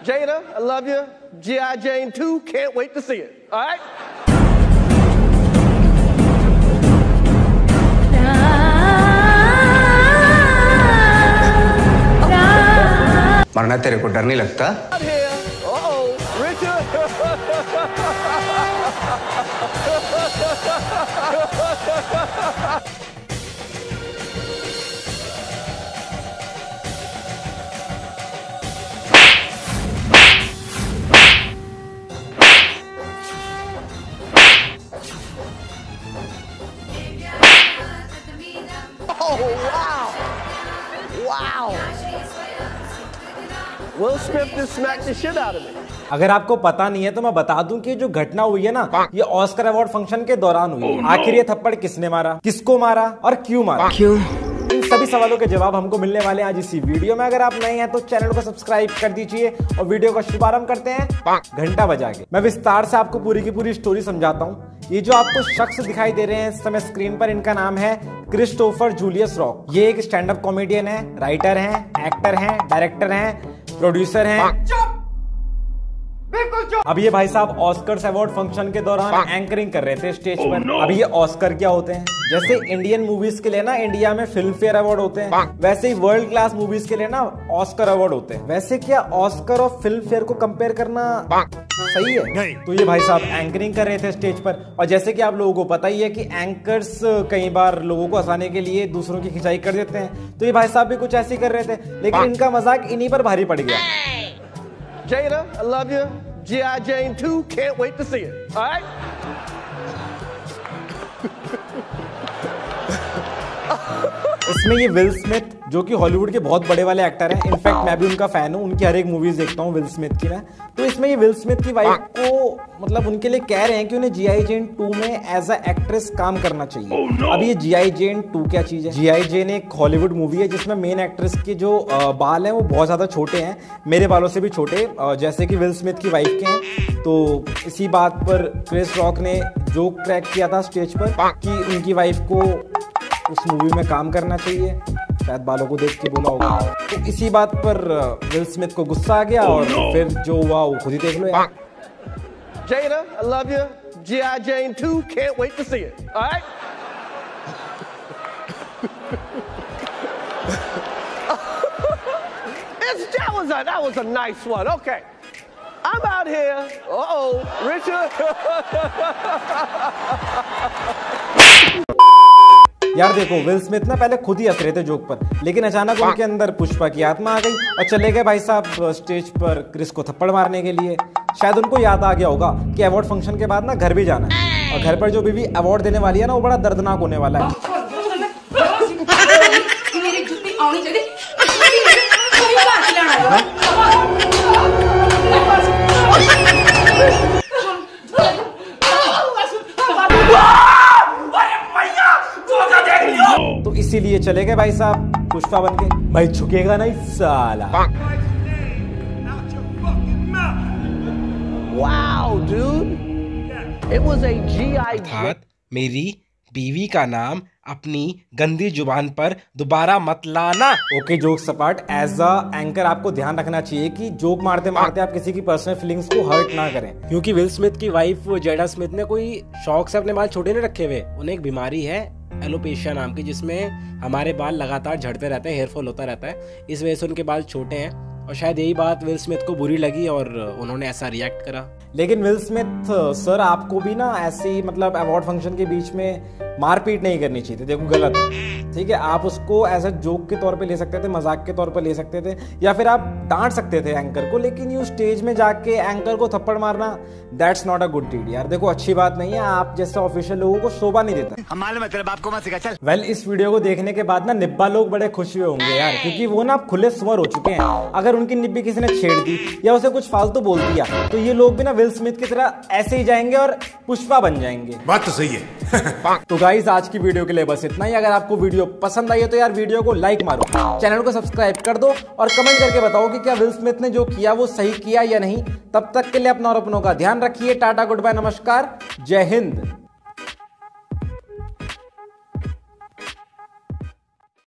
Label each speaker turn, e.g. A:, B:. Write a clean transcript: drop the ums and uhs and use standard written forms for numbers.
A: Jada, I love you. G.I. Jane 2, can't wait to see it. All right?
B: मरना तेरे को डर नहीं लगता?
A: Wow. Will Smith just smacked the shit out of me.
C: अगर आपको पता नहीं है तो मैं बता दूं कि जो घटना हुई है ना, ये ऑस्कर अवार्ड फंक्शन के दौरान हुई है। आखिर ये थप्पड़ किसने मारा, किसको मारा और क्यों मारा? इन सभी सवालों के जवाब हमको मिलने वाले हैं आज इसी वीडियो में। अगर आप नए हैं तो चैनल को सब्सक्राइब कर दीजिए और वीडियो का शुभारंभ करते हैं घंटा बजा के। मैं विस्तार से आपको पूरी की पूरी स्टोरी समझाता हूँ। ये जो आपको शख्स दिखाई दे रहे हैं इस समय स्क्रीन पर, इनका नाम है क्रिस्टोफर जूलियस रॉक। ये एक स्टैंड अप कॉमेडियन है, राइटर हैं, एक्टर हैं, डायरेक्टर हैं, प्रोड्यूसर हैं। अब ये भाई साहब ऑस्कर्स अवार्ड फंक्शन के दौरान एंकरिंग कर रहे थे स्टेज पर। अब ये ऑस्कर क्या होते हैं? जैसे इंडियन मूवीज के लिए ना इंडिया में फिल्म फेयर अवार्ड होते हैं, वैसे ही वर्ल्ड क्लास मूवीज के लिए ना ऑस्कर अवार्ड होते हैं। वैसे क्या ऑस्कर और फिल्म फेयर को कंपेयर करना सही है? तो ये भाई साहब एंकरिंग कर रहे थे स्टेज पर, और जैसे कि आप लोगों को पता ही है कि एंकर्स कई बार लोगों को हंसाने के लिए दूसरों की खिंचाई कर देते हैं, तो ये भाई साहब भी कुछ ऐसे ही कर रहे थे, लेकिन इनका मजाक इन्हीं पर भारी पड़ गया।
A: Jada, I love you. G.I. Jane 2, can't wait to see it. All right?
C: इसमें ये विल स्मिथ जो कि हॉलीवुड के बहुत बड़े वाले एक्टर हैं, इनफैक्ट मैं भी उनका फैन हूँ, उनकी हर एक मूवीज देखता हूँ विल स्मिथ की मैं। तो इसमें ये विल स्मिथ की वाइफ को मतलब उनके लिए कह रहे हैं कि उन्हें G.I. Jane 2 में एज अ एक्ट्रेस काम करना चाहिए। अब ये G.I. Jane 2 क्या चीज है? G.I. Jane एक हॉलीवुड मूवी है जिसमें मेन एक्ट्रेस के जो बाल हैं वो बहुत ज्यादा छोटे हैं, मेरे बालों से भी छोटे, जैसे कि विल स्मिथ की वाइफ के हैं। तो इसी बात पर क्रिस रॉक ने जोक क्रैक किया था स्टेज पर कि उनकी वाइफ को उस मूवी में काम करना चाहिए, शायद बालों को देख के बोला होगा। तो इसी बात पर विल स्मिथ को गुस्सा आ गया और फिर जो हुआ वो खुद ही देख लो यार।
A: Jada, I love you. G.I. Jane 2, can't wait to see it. All right? That was a nice one. Okay. I'm out here. Richard.
C: यार देखो, विल स्मिथ ना पहले खुद ही हंस रहे थे जोक पर, लेकिन अचानक उनके अंदर पुष्पा की आत्मा आ गई और चले गए भाई साहब स्टेज पर क्रिस को थप्पड़ मारने के लिए। शायद उनको याद आ गया होगा कि अवार्ड फंक्शन के बाद ना घर भी जाना है, और घर पर जो बीवी अवार्ड देने वाली है ना वो बड़ा दर्दनाक होने वाला है। तो इसीलिए चले गए भाई साहब पुष्पा बन के। भाई झुकेगा नहीं साला।
A: Wow, dude. It was a G.I. Jane.
D: मेरी बीवी का नाम अपनी गंदी जुबान पर दोबारा मत लाना।
C: ओके, जोक सपाट। एज अ एंकर आपको ध्यान रखना चाहिए कि जोक मारते मारते आप किसी की पर्सनल फीलिंग्स को हर्ट ना करें, क्योंकि विल स्मिथ की वाइफ जेडा स्मिथ ने कोई शौक से अपने बाल छोटे नहीं रखे हुए। उन्हें एक बीमारी है एलोपेशिया नाम की, जिसमें हमारे बाल लगातार झड़ते रहते हैं, हेयर फॉल होता रहता है, इस वजह से उनके बाल छोटे हैं। और शायद यही बात विल स्मिथ को बुरी लगी और उन्होंने ऐसा रिएक्ट करा। लेकिन विल स्मिथ सर, आपको भी ना ऐसी मतलब अवार्ड फंक्शन के बीच में मारपीट नहीं करनी चाहिए थी। देखो गलत है, ठीक है? आप उसको एज अ जोक के तौर पे ले सकते थे, मजाक के तौर पे ले सकते थे, या फिर आप डांट सकते थे एंकर को, लेकिन यू स्टेज में जाके एंकर को थप्पड़ मारना, that's not a good deed यार। देखो अच्छी बात नहीं है, आप जैसे ऑफिशियल लोगों को शोभा नहीं देता।
B: हमारे मतलब आपको मत सिखा चल।
C: वेल, इस वीडियो को देखने के बाद ना निब्बा लोग बड़े खुश हुए होंगे यार, क्योंकि वो ना खुले सुअर हो चुके हैं। अगर उनकी निब्बी किसी ने छेड़ दी या उसे कुछ फालतू बोल दिया तो ये लोग भी ना विल स्मिथ की तरह ऐसे ही जाएंगे और पुष्पा बन जाएंगे।
B: बात तो सही है।
C: तो गाइस, आज की वीडियो के लिए बस इतना ही। अगर आपको वीडियो पसंद आई है तो यार वीडियो को लाइक मारो, चैनल को सब्सक्राइब कर दो और कमेंट करके बताओ कि क्या विल स्मिथ ने जो किया वो सही किया या नहीं। तब तक के लिए अपना और अपनों का ध्यान रखिए। टाटा, गुड बाय, नमस्कार, जय हिंद।